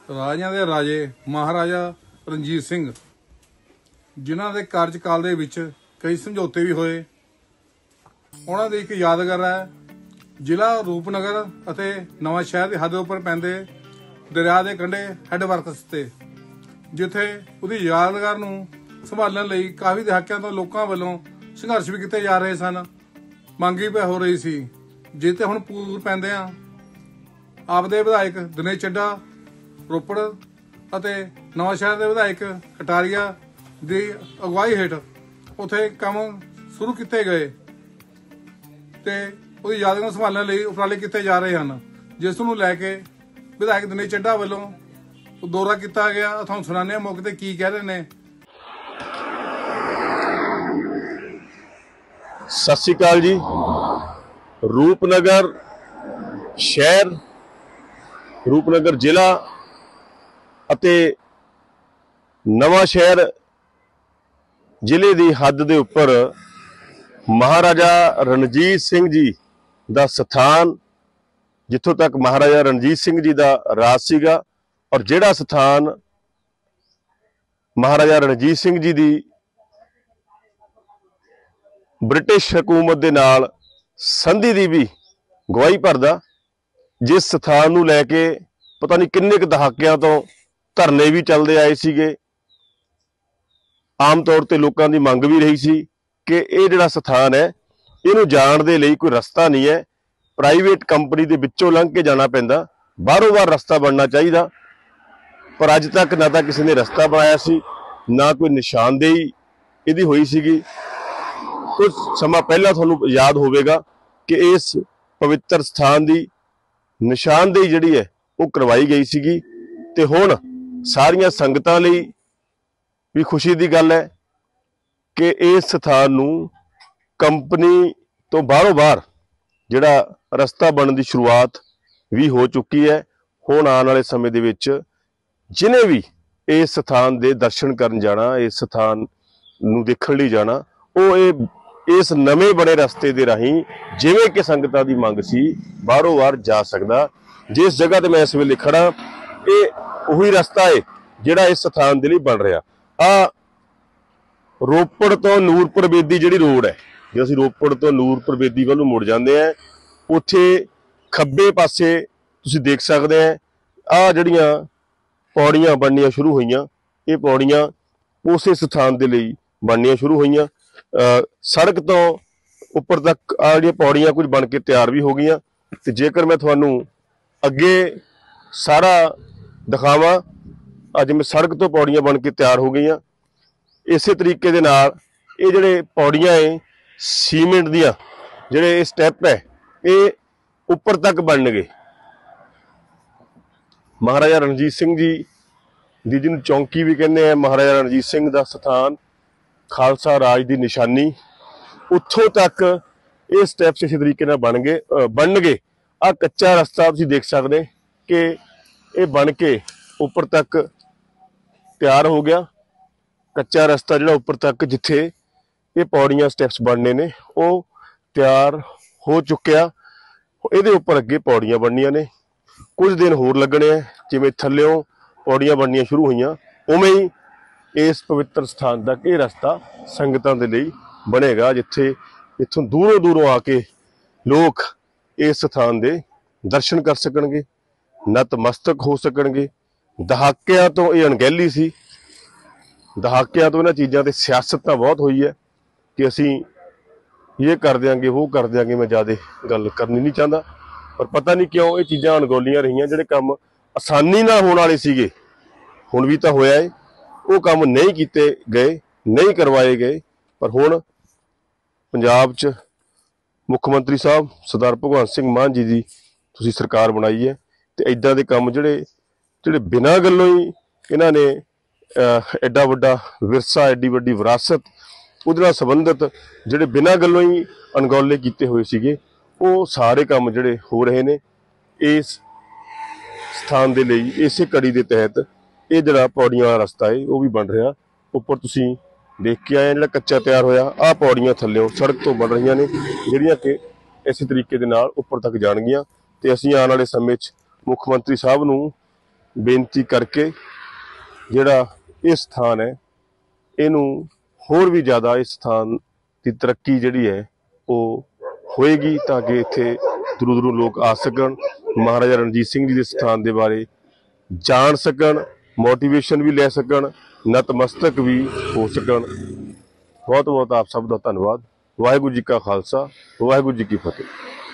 ਰਾਜਿਆਂ ਦੇ ਰਾਜੇ ਮਹਾਰਾਜਾ ਰਣਜੀਤ ਸਿੰਘ ਜਿਨ੍ਹਾਂ ਦੇ ਕਾਰਜਕਾਲ ਦੇ ਵਿੱਚ ਕਈ ਸਮਝੌਤੇ ਵੀ ਹੋਏ, ਉਹਨਾਂ ਦੀ ਇੱਕ ਯਾਦਗਾਰ ਹੈ ਜ਼ਿਲ੍ਹਾ ਰੂਪਨਗਰ ਅਤੇ ਨਵਾਂ ਸ਼ਹਿਰ ਦੀ ਹੱਦ ਉੱਪਰ ਪੈਂਦੇ ਦਰਿਆ ਦੇ ਕੰਢੇ ਹੈੱਡਵਰਕਸ ਤੇ, ਜਿੱਥੇ ਉਹਦੀ ਯਾਦਗਾਰ ਨੂੰ ਸੰਭਾਲਣ ਲਈ ਕਾਫੀ ਦਹਾਕਿਆਂ ਤੋਂ ਲੋਕਾਂ ਵੱਲੋਂ ਸੰਘਰਸ਼ ਵੀ ਕੀਤੇ ਜਾ ਰਹੇ ਸਨ। ਮੰਗੀ ਵੀ ਹੋ ਰਹੀ ਸੀ, ਜਿੱਥੇ ਹੁਣ ਪੂਰ ਪੈਂਦੇ ਆ ਆਪਦੇ ਵਿਧਾਇਕ ਦਿਨੇਸ਼ ਚੱਡਾ ਰੋਪੜ ਅਤੇ ਨਵਾਂ ਸ਼ਹਿਰ ਦੇ ਵਿਧਾਇਕ ਕਟਾਰੀਆ ਦੀ ਅਗਵਾਈ ਹੇਠ ਉੱਥੇ ਕੰਮ ਸ਼ੁਰੂ ਕੀਤੇ ਗਏ ਤੇ ਉਹਦੀ ਯਾਦ ਨੂੰ ਸੰਭਾਲਣ ਲਈ ਉਪਰਾਲੇ ਕੀਤੇ ਜਾ ਰਹੇ ਹਨ, ਜਿਸ ਨੂੰ ਲੈ ਕੇ ਵਿਧਾਇਕ ਦਿਨੇਸ਼ ਚੱਡਾ ਵੱਲੋਂ ਦੌਰਾ ਕੀਤਾ ਗਿਆ। ਤੁਹਾਨੂੰ ਸੁਣਾਉਂਦੇ ਹਾਂ ਮੌਕੇ ਤੇ ਕੀ ਕਹਿ ਰਹੇ ਨੇ। ਸਤਿ ਸ਼੍ਰੀ ਅਕਾਲ ਜੀ। ਰੂਪਨਗਰ ਸ਼ਹਿਰ, ਰੂਪਨਗਰ ਜ਼ਿਲ੍ਹਾ ਅਤੇ ਨਵਾਂ ਸ਼ਹਿਰ ਜ਼ਿਲ੍ਹੇ ਦੀ ਹੱਦ ਦੇ ਉੱਪਰ ਮਹਾਰਾਜਾ ਰਣਜੀਤ ਸਿੰਘ ਜੀ ਦਾ ਸਥਾਨ, ਜਿੱਥੋਂ ਤੱਕ ਮਹਾਰਾਜਾ ਰਣਜੀਤ ਸਿੰਘ ਜੀ ਦਾ ਰਾਜ ਸੀਗਾ ਔਰ ਜਿਹੜਾ ਸਥਾਨ ਮਹਾਰਾਜਾ ਰਣਜੀਤ ਸਿੰਘ ਜੀ ਦੀ ਬ੍ਰਿਟਿਸ਼ ਹਕੂਮਤ ਦੇ ਨਾਲ ਸੰਧੀ ਦੀ ਵੀ ਗਵਾਹੀ ਭਰਦਾ, ਜਿਸ ਸਥਾਨ ਨੂੰ ਲੈ ਕੇ ਪਤਾ ਨਹੀਂ ਕਿੰਨੇ ਕੁ ਦਹਾਕਿਆਂ ਤੋਂ ਧਰਨੇ ਵੀ ਚੱਲਦੇ ਆਏ ਸੀਗੇ। ਆਮ ਤੌਰ ਤੇ ਲੋਕਾਂ ਦੀ ਮੰਗ ਵੀ ਰਹੀ ਸੀ ਕਿ ਇਹ ਜਿਹੜਾ ਸਥਾਨ ਹੈ ਇਹਨੂੰ ਜਾਣ ਦੇ ਲਈ ਕੋਈ ਰਸਤਾ ਨਹੀਂ ਹੈ, ਪ੍ਰਾਈਵੇਟ ਕੰਪਨੀ ਦੇ ਵਿੱਚੋਂ ਲੰਘ ਕੇ ਜਾਣਾ ਪੈਂਦਾ, ਬਾਹਰੋਂ ਬਾਹਰ ਰਸਤਾ ਬਣਨਾ ਚਾਹੀਦਾ। ਪਰ ਅੱਜ ਤੱਕ ਨਾ ਤਾਂ ਕਿਸੇ ਨੇ ਰਸਤਾ ਬਣਾਇਆ ਸੀ, ਨਾ ਕੋਈ ਨਿਸ਼ਾਨਦੇਹੀ ਇਹਦੀ ਹੋਈ ਸੀਗੀ। ਕੁਝ ਸਮਾਂ ਪਹਿਲਾਂ ਤੁਹਾਨੂੰ ਯਾਦ ਹੋਵੇਗਾ ਕਿ ਇਸ ਪਵਿੱਤਰ ਸਥਾਨ ਦੀ ਨਿਸ਼ਾਨਦੇਹੀ ਜਿਹੜੀ ਹੈ ਉਹ ਕਰਵਾਈ ਗਈ ਸੀਗੀ ਤੇ ਹੁਣ ਸਾਰੀਆਂ ਸੰਗਤਾਂ ਲਈ ਵੀ ਖੁਸ਼ੀ ਦੀ ਗੱਲ ਹੈ ਕਿ ਇਸ ਸਥਾਨ ਨੂੰ ਕੰਪਨੀ ਤੋਂ ਬਾਹਰੋਂ ਬਾਹਰ ਜਿਹੜਾ ਰਸਤਾ ਬਣਨ ਦੀ ਸ਼ੁਰੂਆਤ ਵੀ ਹੋ ਚੁੱਕੀ ਹੈ। ਹੁਣ ਆਉਣ ਵਾਲੇ ਸਮੇਂ ਦੇ ਵਿੱਚ ਜਿਹਨੇ ਵੀ ਇਸ ਸਥਾਨ ਦੇ ਦਰਸ਼ਨ ਕਰਨ ਜਾਣਾ, ਇਸ ਸਥਾਨ ਨੂੰ ਦੇਖਣ ਲਈ ਜਾਣਾ, ਉਹ ਇਸ ਨਵੇਂ ਬਣੇ ਰਸਤੇ ਦੇ ਰਾਹੀਂ ਜਿਵੇਂ ਕਿ ਸੰਗਤਾਂ ਦੀ ਮੰਗ ਸੀ ਬਾਹਰੋਂ ਬਾਹਰ ਜਾ ਸਕਦਾ। ਜਿਸ ਜਗ੍ਹਾ ਤੇ ਮੈਂ ਇਸ ਵੇਲੇ ਖੜਾ, ਇਹ ਉਹੀ ਰਸਤਾ ਹੈ ਜਿਹੜਾ ਇਸ ਸਥਾਨ ਦੇ ਲਈ ਬਣ ਰਿਹਾ। ਆ ਰੋਪੜ ਤੋਂ ਨੂਰਪੁਰ ਬੇਦੀ ਜਿਹੜੀ ਰੋਡ ਹੈ, ਜੇ ਅਸੀਂ ਰੋਪੜ ਤੋਂ ਨੂਰਪੁਰ ਬੇਦੀ ਵੱਲ ਨੂੰ ਮੁੜ ਜਾਂਦੇ ਆ, ਉੱਥੇ ਖੱਬੇ ਪਾਸੇ ਤੁਸੀਂ ਦੇਖ ਸਕਦੇ ਆ ਆ ਜਿਹੜੀਆਂ ਪੌੜੀਆਂ ਬਣਨੀਆਂ ਸ਼ੁਰੂ ਹੋਈਆਂ, ਇਹ ਪੌੜੀਆਂ ਉਸੇ ਸਥਾਨ ਦੇ ਲਈ ਬਣਨੀਆਂ ਸ਼ੁਰੂ ਹੋਈਆਂ। ਸੜਕ ਤੋਂ ਉੱਪਰ ਤੱਕ ਆ ਜਿਹੜੀਆਂ ਪੌੜੀਆਂ ਕੁਝ ਬਣ ਕੇ ਤਿਆਰ ਵੀ ਹੋ ਗਈਆਂ। ਤੇ ਜੇਕਰ ਮੈਂ ਤੁਹਾਨੂੰ ਅੱਗੇ ਸਾਰਾ ਦਿਖਾਵਾਂ, ਅੱਜ ਮੈਂ ਸੜਕ ਤੋਂ ਪੌੜੀਆਂ ਬਣ ਕੇ ਤਿਆਰ ਹੋ ਗਈਆਂ। ਇਸੇ ਤਰੀਕੇ ਦੇ ਨਾਲ ਇਹ ਜਿਹੜੇ ਪੌੜੀਆਂ ਹੈ ਸੀਮੈਂਟ ਦੀਆਂ, ਜਿਹੜੇ ਇਹ ਸਟੈਪ ਹੈ ਇਹ ਉੱਪਰ ਤੱਕ ਬਣਨਗੇ। ਮਹਾਰਾਜਾ ਰਣਜੀਤ ਸਿੰਘ ਜੀ ਦੀ ਜਿਹਨੂੰ ਚੌਂਕੀ ਵੀ ਕਹਿੰਦੇ ਆ, ਮਹਾਰਾਜਾ ਰਣਜੀਤ ਸਿੰਘ ਦਾ ਸਥਾਨ, ਖਾਲਸਾ ਰਾਜ ਦੀ ਨਿਸ਼ਾਨੀ, ਉੱਥੋਂ ਤੱਕ ਇਹ ਸਟੈਪਸ ਇਸੇ ਤਰੀਕੇ ਨਾਲ ਬਣਨਗੇ। ਆ ਕੱਚਾ ਰਸਤਾ ਤੁਸੀਂ ਦੇਖ ਸਕਦੇ ਕਿ ਇਹ ਬਣ ਕੇ ਉੱਪਰ ਤੱਕ ਤਿਆਰ ਹੋ ਗਿਆ। ਕੱਚਾ ਰਸਤਾ ਜਿਹੜਾ ਉੱਪਰ ਤੱਕ ਜਿੱਥੇ ਇਹ ਪੌੜੀਆਂ ਸਟੈਪਸ ਬਣਨੇ ਨੇ ਉਹ ਤਿਆਰ ਹੋ ਚੁੱਕਿਆ। ਇਹਦੇ ਉੱਪਰ ਅੱਗੇ ਪੌੜੀਆਂ ਬਣਨੀਆਂ ਨੇ, ਕੁਝ ਦਿਨ ਹੋਰ ਲੱਗਣੇ ਆ। ਜਿਵੇਂ ਥੱਲਿਓਂ ਪੌੜੀਆਂ ਬਣਨੀਆਂ ਸ਼ੁਰੂ ਹੋਈਆਂ, ਉਵੇਂ ਹੀ ਇਸ ਪਵਿੱਤਰ ਸਥਾਨ ਤੱਕ ਇਹ ਰਸਤਾ ਸੰਗਤਾਂ ਦੇ ਲਈ ਬਣੇਗਾ, ਜਿੱਥੇ ਇੱਥੋਂ ਦੂਰੋਂ ਦੂਰੋਂ ਆ ਕੇ ਲੋਕ ਇਸ ਸਥਾਨ ਦੇ ਦਰਸ਼ਨ ਕਰ ਸਕਣਗੇ, ਨਤਮਸਤਕ ਹੋ ਸਕਣਗੇ। ਦਹਾਕਿਆਂ ਤੋਂ ਇਹ ਅਣਗਹਿਲੀ ਸੀ, ਦਹਾਕਿਆਂ ਤੋਂ ਇਹਨਾਂ ਚੀਜ਼ਾਂ ਤੇ ਸਿਆਸਤ ਤਾਂ ਬਹੁਤ ਹੋਈ ਹੈ ਕਿ ਅਸੀਂ ਇਹ ਕਰ ਦਿਆਂਗੇ, ਉਹ ਕਰ ਦਿਆਂਗੇ। ਮੈਂ ਜ਼ਿਆਦਾ ਗੱਲ ਕਰਨੀ ਨਹੀਂ ਚਾਹੁੰਦਾ, ਪਰ ਪਤਾ ਨਹੀਂ ਕਿਉਂ ਇਹ ਚੀਜ਼ਾਂ ਅਣਗੌਲੀਆਂ ਰਹੀਆਂ। ਜਿਹੜੇ ਕੰਮ ਆਸਾਨੀ ਨਾਲ ਹੋਣ ਵਾਲੇ ਸੀਗੇ, ਹੁਣ ਵੀ ਤਾਂ ਹੋਇਆ ਹੈ, ਉਹ ਕੰਮ ਨਹੀਂ ਕੀਤੇ ਗਏ, ਨਹੀਂ ਕਰਵਾਏ ਗਏ। ਪਰ ਹੁਣ ਪੰਜਾਬ 'ਚ ਮੁੱਖ ਮੰਤਰੀ ਸਾਹਿਬ ਸਰਦਾਰ ਭਗਵੰਤ ਸਿੰਘ ਮਾਨ ਜੀ ਦੀ ਤੁਸੀਂ ਸਰਕਾਰ ਬਣਾਈ ਹੈ ਤੇ ਇੱਦਾਂ ਦੇ ਕੰਮ ਜਿਹੜੇ ਬਿਨਾਂ ਗੱਲੋਂ ਹੀ ਇਹਨਾਂ ਨੇ ਐਡਾ ਵੱਡਾ ਵਿਰਸਾ, ਐਡੀ ਵੱਡੀ ਵਿਰਾਸਤ, ਉਹਦੇ ਨਾਲ ਸੰਬੰਧਿਤ ਜਿਹੜੇ ਬਿਨਾਂ ਗੱਲੋਂ ਹੀ ਅਣਗੌਲੇ ਕੀਤੇ ਹੋਏ ਸੀਗੇ, ਉਹ ਸਾਰੇ ਕੰਮ ਜਿਹੜੇ ਹੋ ਰਹੇ ਨੇ ਇਸ ਸਥਾਨ ਦੇ ਲਈ। ਇਸੇ ਕੜੀ ਦੇ ਤਹਿਤ ਇਹ ਜਿਹੜਾ ਪੌੜੀਆਂ ਵਾਲਾ ਰਸਤਾ ਹੈ ਉਹ ਵੀ ਬਣ ਰਿਹਾ। ਉੱਪਰ ਤੁਸੀਂ ਦੇਖ ਕੇ ਆਏ ਜਿਹੜਾ ਕੱਚਾ ਤਿਆਰ ਹੋਇਆ, ਆਹ ਪੌੜੀਆਂ ਥੱਲਿਓਂ ਸੜਕ ਤੋਂ ਬਣ ਰਹੀਆਂ ਨੇ, ਜਿਹੜੀਆਂ ਕਿ ਇਸੇ ਤਰੀਕੇ ਦੇ ਨਾਲ ਉੱਪਰ ਤੱਕ ਜਾਣਗੀਆਂ। ਤੇ ਅਸੀਂ ਆਉਣ ਵਾਲੇ ਸਮੇਂ 'ਚ ਮੁੱਖ ਮੰਤਰੀ ਸਾਹਿਬ ਨੂੰ ਬੇਨਤੀ ਕਰਕੇ ਜਿਹੜਾ ਇਹ ਸਥਾਨ ਹੈ ਇਹਨੂੰ ਹੋਰ ਵੀ ਜ਼ਿਆਦਾ ਇਸ ਸਥਾਨ ਦੀ ਤਰੱਕੀ ਜਿਹੜੀ ਹੈ ਉਹ ਹੋਏਗੀ, ਤਾਂ ਕਿ ਇੱਥੇ ਦੂਰੋਂ ਦੂਰੋਂ ਲੋਕ ਆ ਸਕਣ, ਮਹਾਰਾਜਾ ਰਣਜੀਤ ਸਿੰਘ ਜੀ ਦੇ ਸਥਾਨ ਦੇ ਬਾਰੇ ਜਾਣ ਸਕਣ, ਮੋਟੀਵੇਸ਼ਨ ਵੀ ਲੈ ਸਕਣ, ਨਤਮਸਤਕ ਵੀ ਹੋ ਸਕਣ। ਬਹੁਤ ਬਹੁਤ ਆਪ ਸਭ ਦਾ ਧੰਨਵਾਦ। ਵਾਹਿਗੁਰੂ ਜੀ ਕਾ ਖਾਲਸਾ, ਵਾਹਿਗੁਰੂ ਜੀ ਕੀ ਫਤਿਹ।